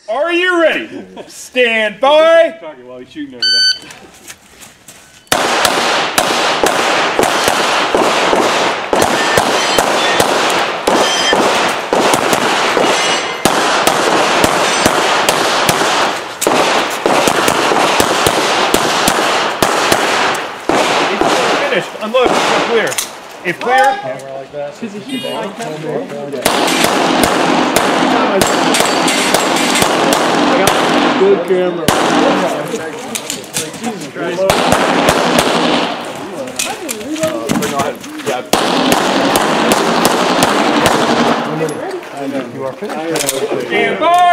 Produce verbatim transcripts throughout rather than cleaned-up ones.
Are you ready? Stand by. Talking while he's shooting over there. Finished. Unload. If clear. If clear. Camera like that. Because he keeps like that. Good camera. Jesus Christ. Bring on. Yeah. You are finished. Stand by.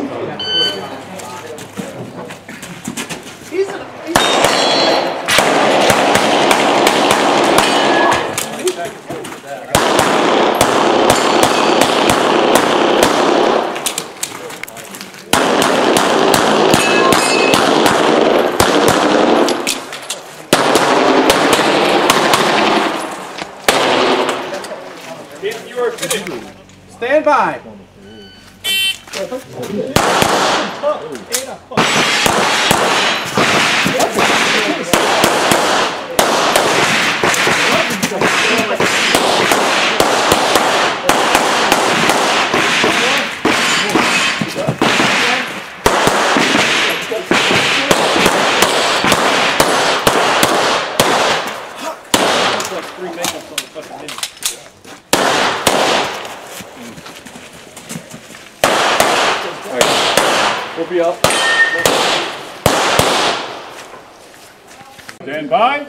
He's a, he's If you are finished, stand by. We'll be up. stand by.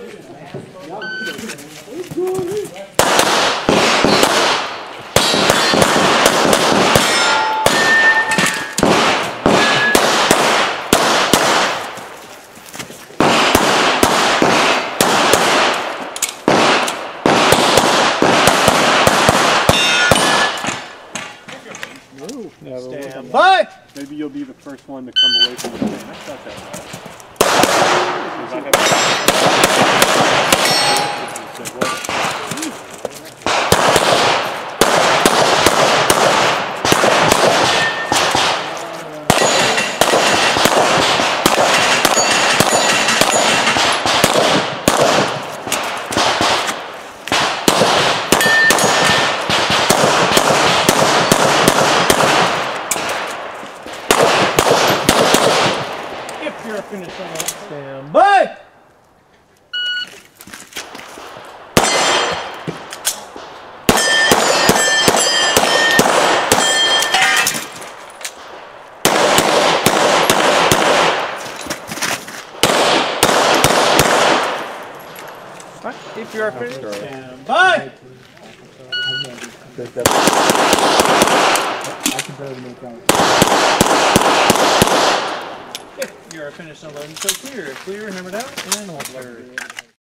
Stand by. Maybe you'll be the first one to come away from the thing. That's not that bad. You're finished. Stand by. If you are finished, stand by. If you are finished unloading, so clear. Clear, hammered out, and hold.